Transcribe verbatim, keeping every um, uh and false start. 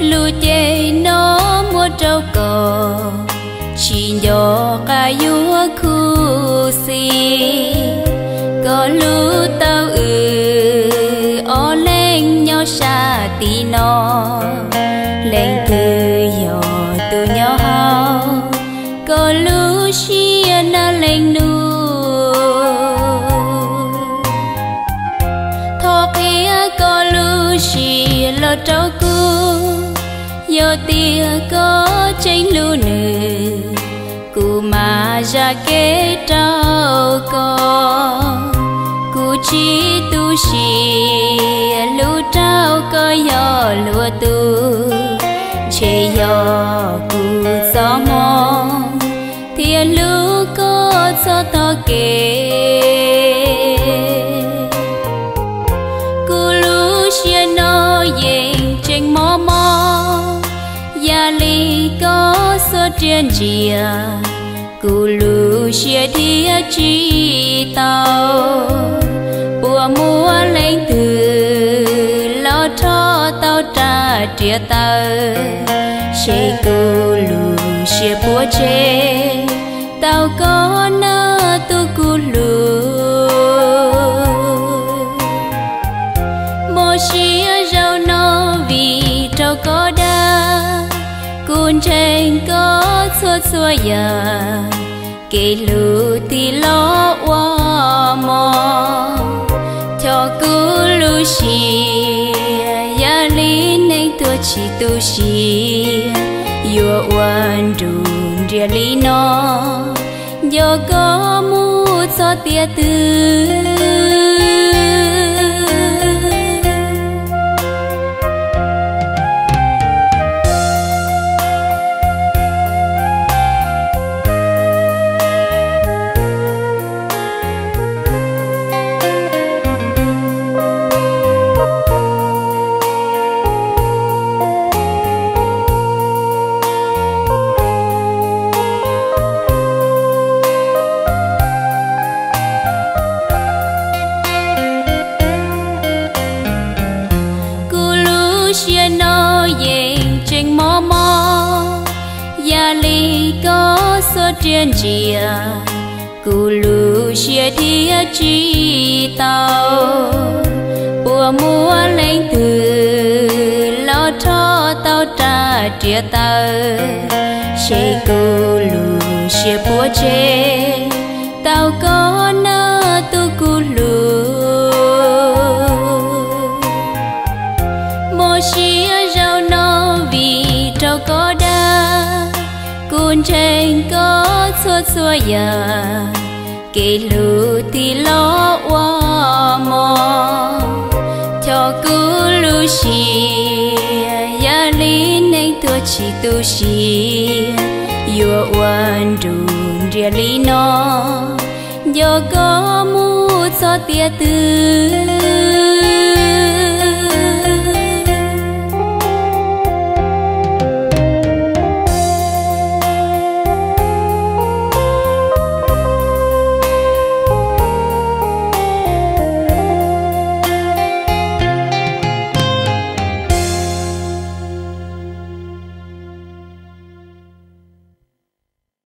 lu chê nó mua trâu cò chỉ nhỏ cả vua khu si có lu tao ừ ó lên nhau xa tí nó lên từ nhỏ từ nhỏ hao có lu xia na lên nu thọ kia có lu xia lo trâu cu yo tia có tranh lu nè cụ mà ra kế trao có cụ chỉ tu sĩ lu trao có yo lúa tu chê yo cụ gió mong thì lu có cho to kê cụ lu xia nó yên tranh mò mò ya li có số trên chia cụ lu xia thia chi tao bùa mua lên từ lo cho tao trả chia tao xê cụ lu xia bùa chê tao có nơ tu cụ lu mô xia rau nó vì trâu có đa cún trên có xua xua ya kể lu thì lo qua mò cho cú lu xì ya li nên tôi chỉ tu xì yo quan đun ria li nó yo có mu cho tia tư xia nó yên tranh mò mò ya li có số trên chia cụ lu xia thia chi tao bùa mua lên từ lo cho tao trả chia tao xê cụ lu xia bùa chê tao có nơ tu cụ lu xia rau nó vì trâu có đa cún trên có xua xua ya kể lu thì lo qua mò cho cú lu xì ya li nên tôi chỉ tu xì yo quan đun ria li nó yo có mu cho tia tư